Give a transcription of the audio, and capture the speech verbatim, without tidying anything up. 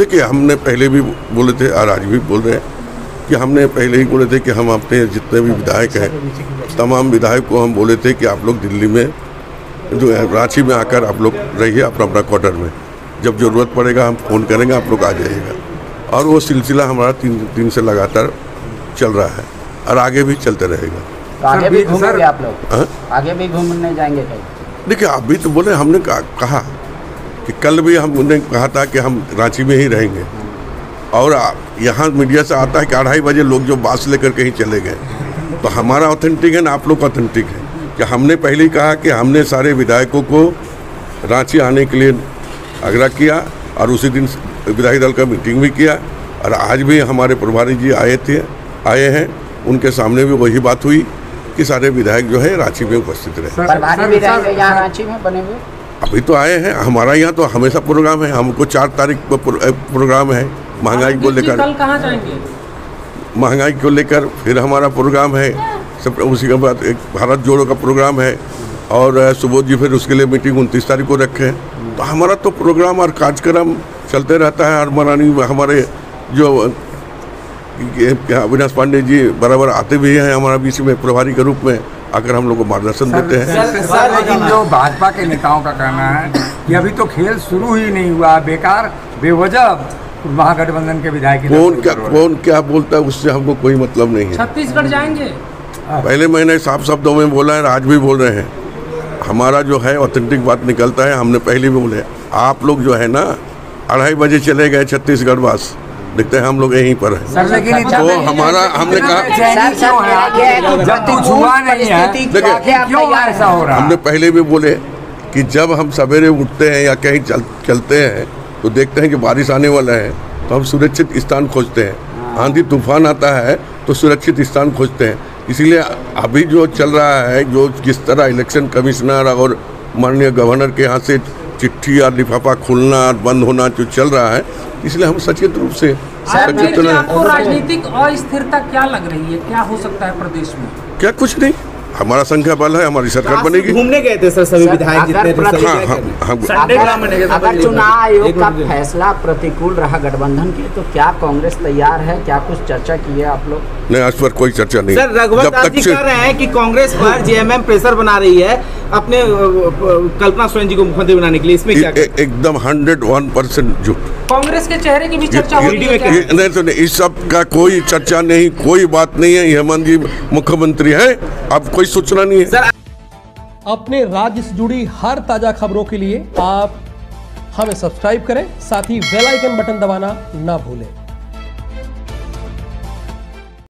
देखिए, हमने पहले भी बोले थे और आज भी बोल रहे हैं कि हमने पहले ही बोले थे कि हम अपने जितने भी विधायक हैं तमाम विधायक को हम बोले थे कि आप लोग दिल्ली में जो है रांची में आकर आप लोग रहिए अपना अपना क्वार्टर में, जब ज़रूरत पड़ेगा हम फ़ोन करेंगे, आप लोग आ जाइएगा। और वो सिलसिला हमारा तीन दिन से लगातार चल रहा है और आगे भी चलते रहेगा। तो आगे भी घूमेंगे आप लोग? हाँ? आगे भी घूमने जाएंगे कहीं? देखिए, अभी तो बोले, हमने कहा कि कल भी हमने कहा था कि हम रांची में ही रहेंगे और यहाँ मीडिया से आता है कि अढ़ाई बजे लोग जो बास लेकर कहीं चले गए, तो हमारा ऑथेंटिक है ना आप लोग ऑथेंटिक है कि हमने पहले ही कहा कि हमने सारे विधायकों को रांची आने के लिए आग्रह किया और उसी दिन विधायक दल का मीटिंग भी किया और आज भी हमारे प्रभारी जी आए थे आए हैं, उनके सामने भी वही बात हुई कि सारे विधायक जो है रांची में उपस्थित रहे। प्रभारी विधायक यहाँ रांची में बने हुए अभी तो आए हैं, हमारा यहाँ तो हमेशा प्रोग्राम है, हमको चार तारीख पर प्रोग्राम है महंगाई को लेकर। कल कहाँ जाएंगे? महंगाई को लेकर फिर हमारा प्रोग्राम है, सब उसी के बाद एक भारत जोड़ो का प्रोग्राम है और सुबोध जी फिर उसके लिए मीटिंग उनतीस तारीख को रखे हैं। तो हमारा तो प्रोग्राम और कार्यक्रम चलते रहता है और मनानी हमारे जो अविनाश पांडे जी बराबर आते भी हैं हमारा बीच में प्रभारी के रूप में आकर हम लोग को मार्गदर्शन देते हैं। सर, सर लेकिन जो भाजपा के नेताओं का कहना है कि अभी तो खेल शुरू ही नहीं हुआ, बेकार बेवजह महागठबंधन के विधायक कौन क्या कौन क्या बोलता है उससे हमको कोई मतलब नहीं है। छत्तीसगढ़ जाएंगे? पहले मैंने साफ शब्दों में बोला है, आज भी बोल रहे हैं, हमारा जो है ऑथेंटिक बात निकलता है। हमने पहले भी बोले, आप लोग जो है ना अढ़ाई बजे चले गए छत्तीसगढ़ वास, देखते हैं हम लोग यहीं पर हैं। तो हमारा हमने कहा हमने पहले भी बोले कि जब हम सवेरे उठते हैं या कहीं चल, चलते हैं तो देखते हैं कि बारिश आने वाला है तो हम सुरक्षित स्थान खोजते हैं। आंधी तूफान आता है तो सुरक्षित स्थान खोजते हैं। इसीलिए अभी जो चल रहा है, जो जिस तरह इलेक्शन कमिश्नर और माननीय गवर्नर के यहाँ से चिट्ठी और लिफाफा खुलना और बंद होना जो चल रहा है, इसलिए हम सचेत रूप से सचेत हैं। आपको राजनीतिक अस्थिरता क्या लग रही है? क्या हो सकता है प्रदेश में? क्या कुछ नहीं, हमारा संख्या बल है, हमारी सरकार बनेगी। घूमने गए थे सर सभी विधायक जितने थे। हाँ, हाँ, हाँ, अगर चुनाव आयोग का फैसला प्रतिकूल रहा गठबंधन के, तो क्या कांग्रेस तैयार है? क्या कुछ चर्चा की है आप लोग? नहीं, आज पर कोई चर्चा नहीं। सर रघुवर दास जी कह रहे हैं कि कांग्रेस पर जेएमएम प्रेशर बना रही है अपने कल्पना सोरेन जी को मुख्यमंत्री बनाने के लिए, इसमें क्या? एकदम हंड्रेड वन परसेंट झूठ। कांग्रेस के चेहरे की भी चर्चा हो रही है? नहीं तो नहीं, इस सब का कोई चर्चा नहीं, कोई बात नहीं है। हेमंत जी मुख्यमंत्री है, अब कोई सूचना नहीं है। अपने राज्य से जुड़ी हर ताजा खबरों के लिए आप हमें सब्सक्राइब करें, साथ ही बेल आइकन बटन दबाना ना भूलें।